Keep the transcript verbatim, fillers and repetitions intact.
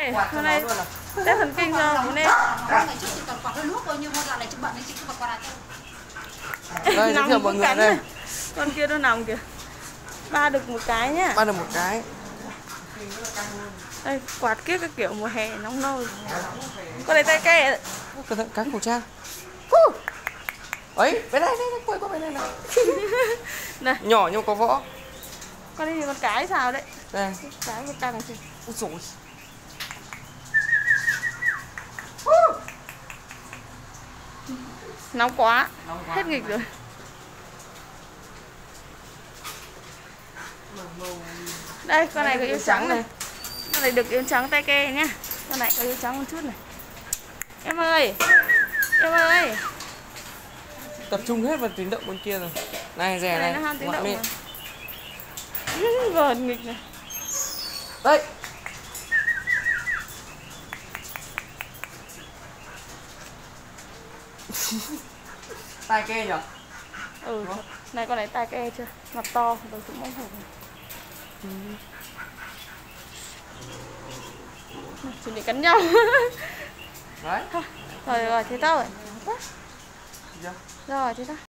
đây, hôm nay Tết thần kinh rồi, hôm nay. Ngày trước chị còn quạt hơi nước thôi, nhưng mà dạo này chị bận nên chị cứ bật quạt lại thôi. Đây, giới thiệu mọi người đây. Con kia nó nằm kìa. Ba được một cái nhá. Ba được một cái. Đây, quạt kiếp cái kiểu mùa hè nóng nôi. Con này tay kè. Cẩn thận cái khẩu trang. Ấy, bên đây, đây, quay qua bên đây này. Này. Nhỏ nhưng có võ. Con đây thì con cái sao đấy? Đây. Cái cái căng kìa. Ôi dồi. Nóng quá. Nóng quá. Hết nghịch rồi. Đây, con này có yêu trắng này. Con này được yêu trắng tay ke nhá. Con này có yêu trắng một chút này. Em ơi. Em ơi. Tập trung hết vào tiếng động bên kia rồi. Này rẻ này. Này nó ham tiếng Ngoại động mê. rồi. Vờn nghịch này. Đây. Tai kê nhỉ? Ừ. Này con này tai ke chưa? Mặt to, đầu cũng móng hổ. Ừ. Chuẩn bị cắn nhau. Đấy. Rồi rồi thế thôi. Dạ. Rồi thế thôi.